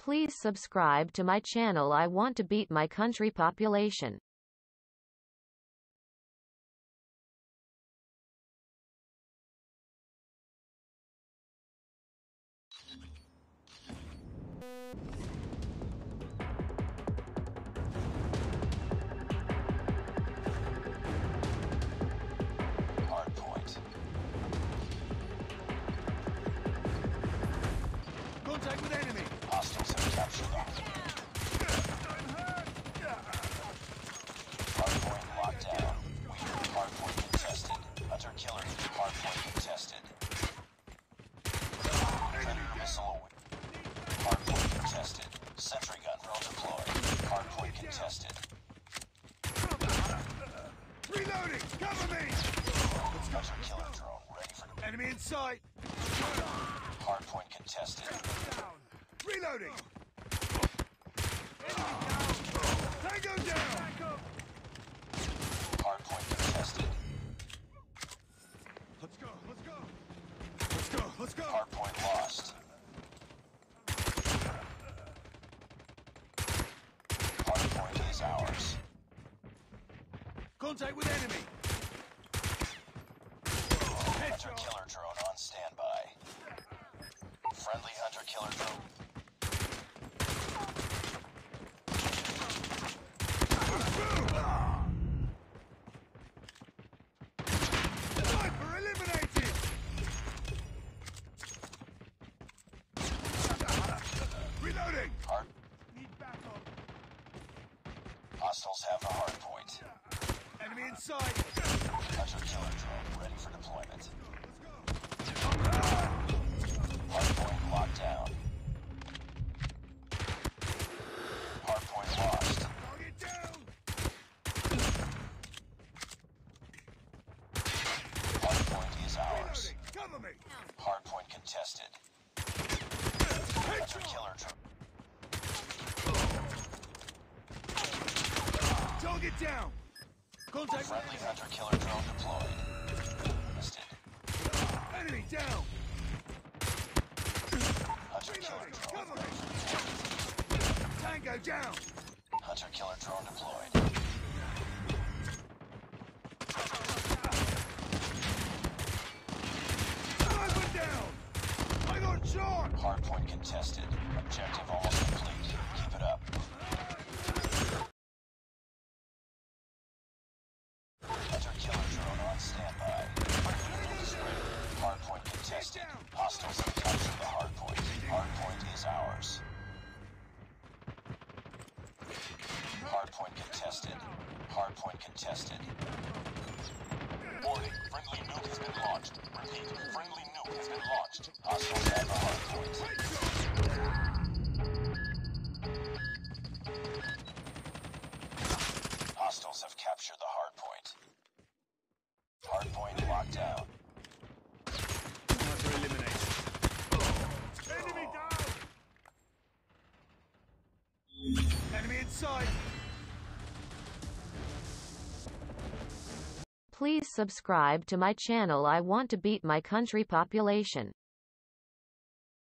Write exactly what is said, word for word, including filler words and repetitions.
Please subscribe to my channel. I want to beat my country population. Hardpoint. Contact with enemy. Hostiles have captured them. Hardpoint locked down. We hardpoint contested. Hunter killer. Hardpoint contested. Predator missile. Hardpoint contested. Sentry gun drill deployed. Hardpoint contested. Reloading! Cover me! Hunter killer drone ready for enemy in sight. Hardpoint contested. Reloading! Tango down! Hardpoint contested. Let's go, let's go! Let's go, let's go! Hardpoint lost. Hardpoint is ours. Contact with enemy! Hunter killer drone on standby. Friendly hunter killer drone. Sniper eliminated! Reloading! Hard. Need backup. Hostiles have the hard point. Enemy inside! Hunter killer drone ready for deployment. Hardpoint locked down. Hardpoint lost. Target down! Hardpoint is ours. Cover me! Hardpoint contested. Hunter killer drone. Target down! Contact friendly hunter killer drone deployed. Listed. Enemy down! Hunter killer drone ready for deployment. Tango down! Hunter killer drone deployed. Sniper down! I got shot! Hardpoint contested. Objective almost complete. Keep it up. Hunter killer drone on standby. Hardpoint contested. Hostiles have captured the hardpoint. Hardpoint is ours. Hardpoint contested. Hardpoint contested. Warning, friendly nuke has been launched. Repeat, friendly nuke has been launched. Hostiles have the hardpoint. Hostiles have captured the hardpoint. Hardpoint locked down. Hunter eliminated. Enemy down! Enemy inside! Please subscribe to my channel. I want to beat my country population.